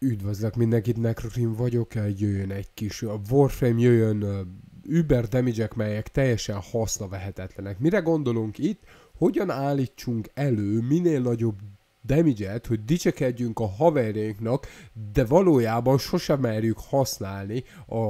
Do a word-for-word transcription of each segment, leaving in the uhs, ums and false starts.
Üdvözlök mindenkit, Necroteam vagyok, jöjjön egy kis a Warframe, jöjjön uh, über damage-ek, melyek teljesen hasznavehetetlenek. Mire gondolunk itt? Hogyan állítsunk elő minél nagyobb damage-et, hogy dicsekedjünk a haverjainknak, de valójában sosem merjük használni a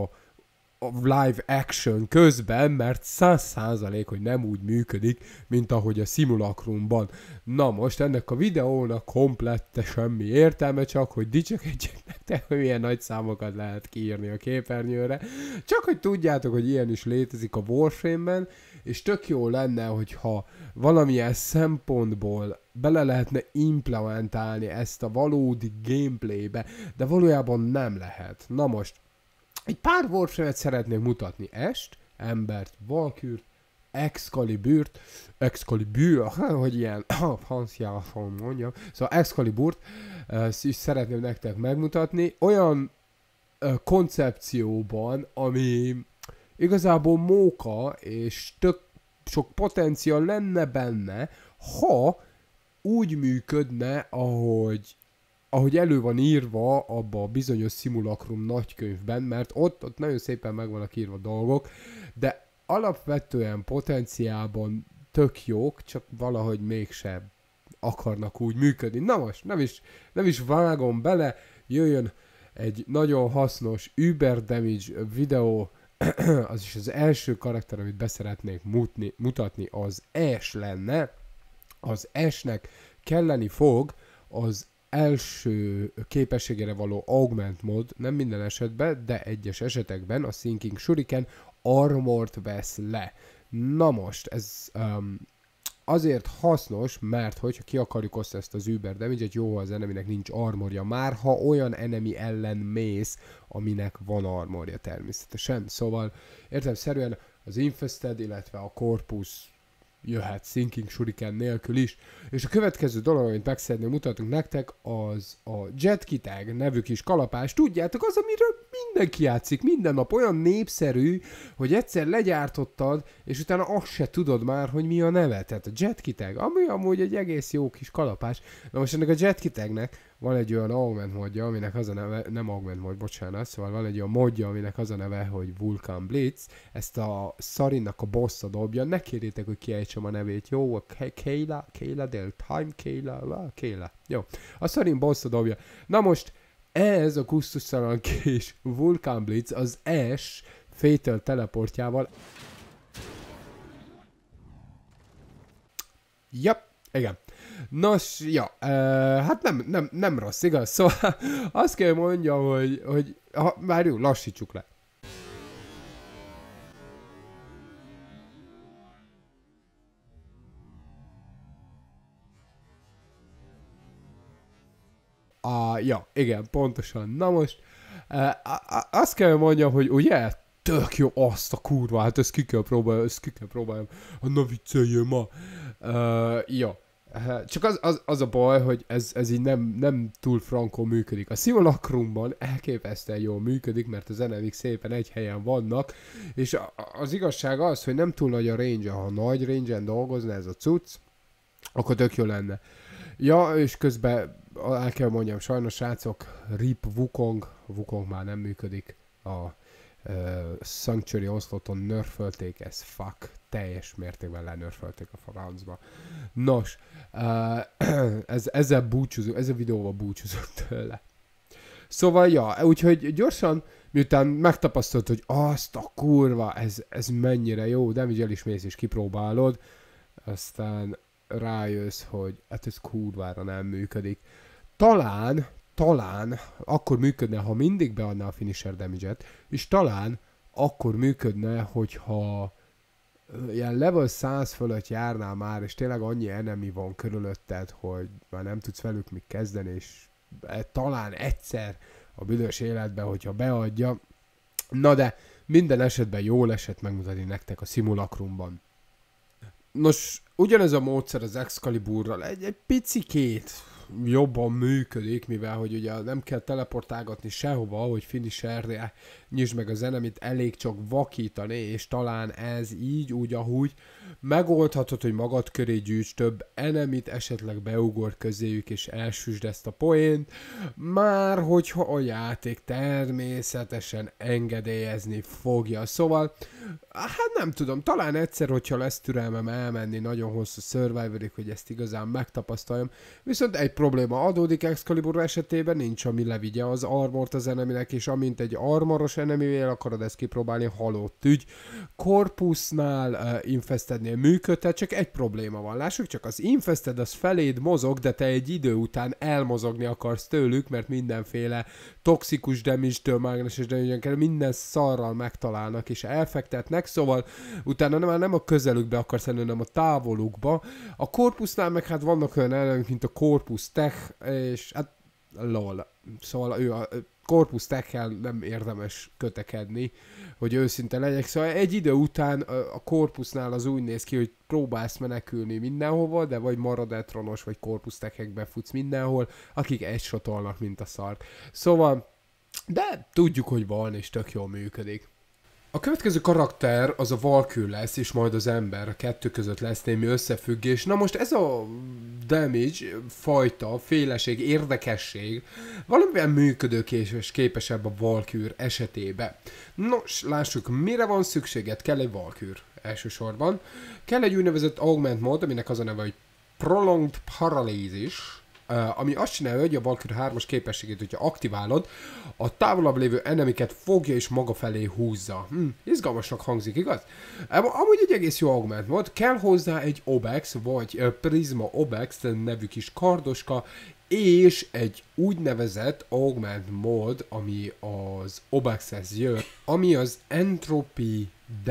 a live action közben, mert száz százalék, hogy nem úgy működik, mint ahogy a Simulacrumban. Na most ennek a videónak komplette semmi értelme, csak hogy dicsekedjek nektek, hogy milyen nagy számokat lehet kiírni a képernyőre. Csak hogy tudjátok, hogy ilyen is létezik a Warframe-ben, és tök jó lenne, hogyha valamilyen szempontból bele lehetne implementálni ezt a valódi gameplaybe, de valójában nem lehet. Na most, egy pár Warframe-et szeretnék mutatni. Est, Embert, Valkürt, Excaliburt, Excalibur, hogy ilyen franciául mondjam, szóval Excaliburt uh, is szeretném nektek megmutatni. Olyan uh, koncepcióban, ami igazából móka, és tök sok potenciál lenne benne, ha úgy működne, ahogy ahogy elő van írva abba a bizonyos Simulacrum nagykönyvben, mert ott, ott nagyon szépen meg vannak írva dolgok, de alapvetően potenciálban tök jók, csak valahogy mégsem akarnak úgy működni. Na most, nem is, nem is vágom bele, jöjjön egy nagyon hasznos über damage videó, az is az első karakter, amit beszeretnék mutni, mutatni, az Ash lenne. Az Ashnek kelleni fog az első képességére való augment mod, nem minden esetben, de egyes esetekben a Sinking Shuriken armort vesz le. Na most, ez um, azért hasznos, mert hogyha ki akarjuk osztani ezt az über damage-et, jó, ha az eneminek nincs armorja, már ha olyan enemi ellen mész, aminek van armorja természetesen. Szóval értelemszerűen az Infested, illetve a Corpus jöhet Sinking Shuriken nélkül is. És a következő dolog, amit meg szeretném mutatni nektek, az a Jetkitag nevű kis kalapás. Tudjátok, az, amiről mindenki játszik, minden nap olyan népszerű, hogy egyszer legyártottad, és utána azt se tudod már, hogy mi a neve. Tehát a Jetkitag, ami amúgy egy egész jó kis kalapás. Na most ennek a Jetkitagnek van egy olyan augment modja, aminek az a neve, nem augment mod, bocsánat, szóval van egy olyan modja, aminek az a neve, hogy Vulcan Blitz. Ezt a Sarinnak a bossa dobja, ne kérjétek, hogy kiejtsem a nevét, jó? A Kayla, Kayla del Time, Kayla, Kayla. Jó, a Sarin bossa dobja. Na most, ez a kusztustalan kis Vulcan Blitz az Ash Fatal teleportjával. Yep, igen. Nos, ja, uh, hát nem, nem, nem rossz, igaz? Szóval azt kell mondjam, hogy, hogy ha, már jó, lassítsuk le. Uh, ja, igen, pontosan. Na most, uh, azt kell mondjam, hogy ugye, tök jó, azt a kurva, hát ezt ki kell próbálni, ezt ki kell próbálni, hát na vicceljön ma. Uh, ja. Csak az, az, az a baj, hogy ez, ez így nem, nem túl frankon működik. A Simulacrumban elképesztően jól működik, mert az enemik szépen egy helyen vannak, és az igazság az, hogy nem túl nagy a range, ha nagy range-en dolgozna ez a cucc, akkor tök jó lenne. Ja, és közben el kell mondjam, sajnos srácok, rip Wukong, Wukong már nem működik, a Uh, Sanctuary Onslaught-on nerfölték, ez fuck, teljes mértékben lenörfölték a francba. Nos, uh, ez, ezzel búcsúzunk, ezzel videóval búcsúzunk tőle. Szóval, ja, úgyhogy gyorsan, miután megtapasztalt, hogy azt a kurva, ez, ez mennyire jó, damage-el is mész és kipróbálod, aztán rájössz, hogy hát ez kurvára nem működik. Talán, talán akkor működne, ha mindig beadná a finisher damage-et, és talán akkor működne, hogyha ilyen level száz fölött járnál már, és tényleg annyi enemy van körülötted, hogy már nem tudsz velük mit kezdeni, és talán egyszer a büdös életben, hogyha beadja. Na de minden esetben jól esett megmutatni nektek a Simulacrumban. Nos, ugyanez a módszer az Excaliburral egy, egy picikét jobban működik, mivel hogy ugye nem kell teleportálgatni sehova, hogy finisherre nyisd meg az enemit, elég csak vakítani, és talán ez így, úgy, ahogy megoldhatod, hogy magad köré gyűjts több enemit, esetleg beugor közéjük és elsüsd ezt a poént, már hogyha a játék természetesen engedélyezni fogja. Szóval, hát nem tudom, talán egyszer, hogyha lesz türelmem elmenni nagyon hosszú Survivorig, hogy ezt igazán megtapasztaljam, viszont egy probléma adódik Excalibur esetében, nincs ami levigye az armort az eneminek, és amint egy armoros enemivel akarod ezt kipróbálni, halott ügy. Corpusnál, uh, Infestednél működtet, csak egy probléma van. Lássuk csak, az Infested az feléd mozog, de te egy idő után elmozogni akarsz tőlük, mert mindenféle toxikus damage-től, mágneses damage-en kell, minden szarral megtalálnak és elfektetnek, szóval utána már nem a közelükbe akarsz lenni, hanem a távolukba. A Corpusnál meg hát vannak olyan elemek, mint a Corpus Tech, és hát lol. Szóval ő a Corpus Tech-kel nem érdemes kötekedni, hogy őszinte legyek. Szóval egy idő után a Corpusnál az úgy néz ki, hogy próbálsz menekülni mindenhova, de vagy marad Etronos, vagy Corpus Tech-ekbe futsz mindenhol, akik egy shotolnak, mint a szar. Szóval, de tudjuk, hogy van, és tök jól működik. A következő karakter az a Valkyr lesz, és majd az ember, a kettő között lesz némi összefüggés. Na most ez a damage fajta, féleség, érdekesség valamivel működőképes képesebb a Valkyr esetében. Nos, lássuk, mire van szükséged? Kell egy Valkyr elsősorban. Kell egy úgynevezett augment mod, aminek az a neve, hogy Prolonged Paralysis, Uh, ami azt csinálja, hogy a Valkyr hármas képességét, hogyha aktiválod, a távolabb lévő enemiket fogja és maga felé húzza. Hm, izgalmasnak hangzik, igaz? Amúgy egy egész jó augment mod, kell hozzá egy Obex, vagy uh, Prisma Obex nevű kis kardoska, és egy úgynevezett augment mod, ami az Obexhez jön, ami az Entropy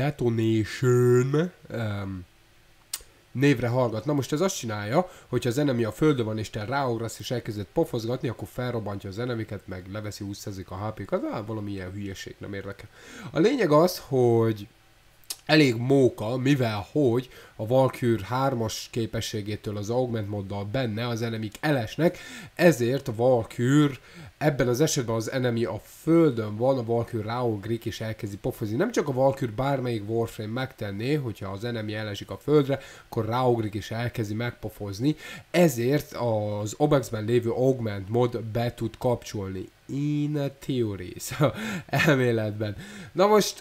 Detonation um, névre hallgat. Na most ez azt csinálja, hogyha az enemi a földön van, és te ráugrasz és elkezded pofozgatni, akkor felrobbantja az enemiket, meg leveszi húsz százalékig a há pékat, ah, valami ilyen hülyeség, nem érdekel. A lényeg az, hogy elég móka, mivel hogy a Valkyr hármas képességétől az augment moddal benne az enemik elesnek, ezért a Valkyr ebben az esetben az enemi a földön van, a Valkyr ráugrik és elkezdi pofozni. Nem csak a Valkyr, bármelyik Warframe megtenné, hogyha az enemi elesik a földre, akkor ráugrik és elkezdi megpofozni, ezért az Obexben lévő augment mod be tud kapcsolni. In a theory, szóval elméletben. Na most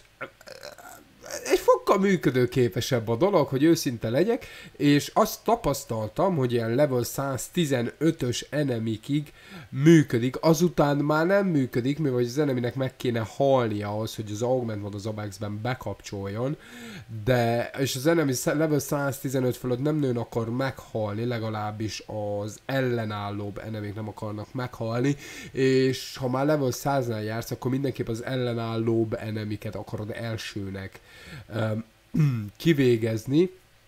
egy fokkal működőképesebb a dolog, hogy őszinte legyek, és azt tapasztaltam, hogy ilyen level száztizenötös enemikig működik, azután már nem működik, mivel az eneminek meg kéne halnia ahhoz, hogy az augment mod az Obexben bekapcsoljon, de, és az enemi level száztizenöt fölött nem nőn akar meghalni, legalábbis az ellenállóbb enemik nem akarnak meghalni, és ha már level száznál jársz, akkor mindenképp az ellenállóbb enemiket akarod elsőnek um, kivégezni,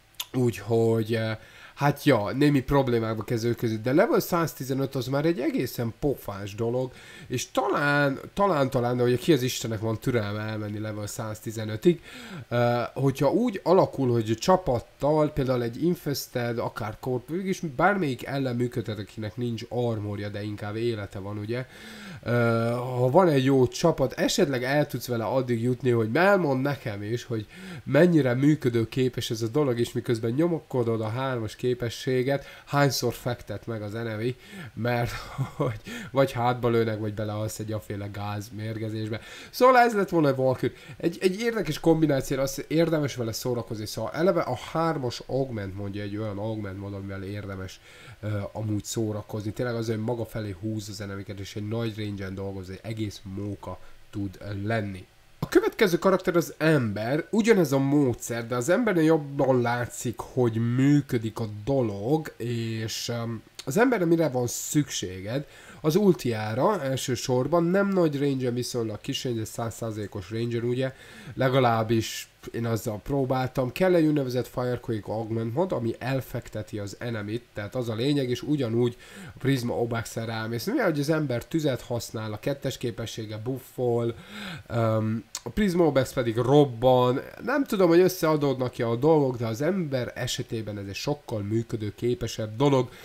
úgyhogy hát ja, némi problémákba kezdő között, de level száztizenöt az már egy egészen pofás dolog, és talán, talán, talán, de ugye ki az Istennek van türelme elmenni level száztizenötig, uh, hogyha úgy alakul, hogy a csapattal, például egy Infested, akár Corp, és bármelyik ellen működhet, akinek nincs armorja, de inkább élete van, ugye, uh, ha van egy jó csapat, esetleg el tudsz vele addig jutni, hogy elmond nekem is, hogy mennyire működőképes ez a dolog, és miközben nyomokodod a hármas képességet, hányszor fektet meg az enemi, mert hogy vagy hátba lőnek, vagy belehalsz egy aféle gáz mérgezésbe. Szóval ez lett volna a Valkyr. Egy, egy érdekes kombináció, azt érdemes vele szórakozni, szóval eleve a hármas augment mondja egy olyan augment mod, amivel érdemes uh, amúgy szórakozni. Tényleg az, hogy maga felé húz az enemiket, és egy nagy range-en dolgoz, egy egész móka tud lenni. A következő karakter az ember, ugyanez a módszer, de az embernél jobban látszik, hogy működik a dolog, és um, az emberre mire van szükséged? Az ultiára elsősorban, nem nagy range-en, viszonylag kis range, száz százalékos range-en ugye, legalábbis én azzal próbáltam. Kell egy úgynevezett Firequake Augment mod, ami elfekteti az enemit, tehát az a lényeg, és ugyanúgy a Prisma Obex-el rámész. Mivel, hogy az ember tüzet használ, a kettes képessége buffol, um, a Prisma Obex pedig robban, nem tudom, hogy összeadódnak-e a dolgok, de az ember esetében ez egy sokkal működőképesebb dolog, míg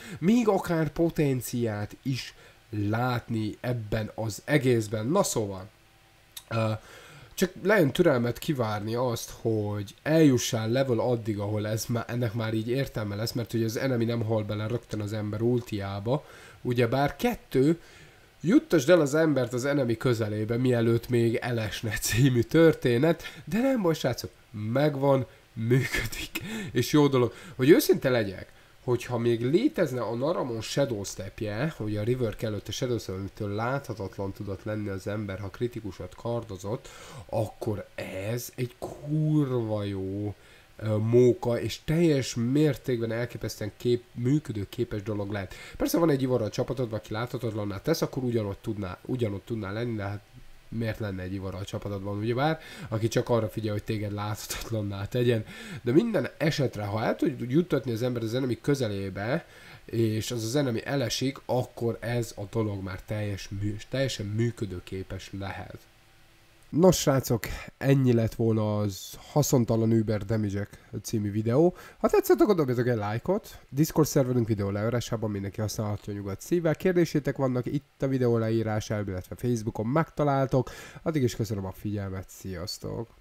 akár potenciált is látni ebben az egészben. Na szóval, uh, csak legyen türelmet kivárni azt, hogy eljussál level addig, ahol ez má, ennek már így értelme lesz, mert ugye az enemy nem hal bele rögtön az ember ultiába. Ugyebár kettő, juttasd el az embert az enemy közelébe, mielőtt még elesne című történet, de nem baj, srácok, megvan, működik, és jó dolog. Hogy őszinte legyek, hogyha még létezne a Naramon Shadow Stepje, hogy a River előtt a Shadow Step-től láthatatlan tudott lenni az ember, ha kritikusat kardozott, akkor ez egy kurva jó uh, móka, és teljes mértékben elképesztően kép, működőképes dolog lehet. Persze van egy ivarra a csapatodban, aki láthatatlanná tesz, akkor ugyanott tudná, ugyanott tudná lenni, de hát miért lenne egy ivarra a csapatodban, ugyebár, aki csak arra figyel, hogy téged láthatatlanná tegyen. De minden esetre, ha el tudjuk juttatni az ember az enemy közelébe, és az az enemy elesik, akkor ez a dolog már teljes mű, teljesen működőképes lehet. Nos srácok, ennyi lett volna az haszontalan Uber Damage-ek című videó. Ha tetszett, akkor dobjatok egy lájkot. Discord szerverünk videó leírásában mindenki használhatja nyugodt szívvel. Kérdésétek vannak itt a videó leírásában, illetve Facebookon megtaláltok. Addig is köszönöm a figyelmet, sziasztok!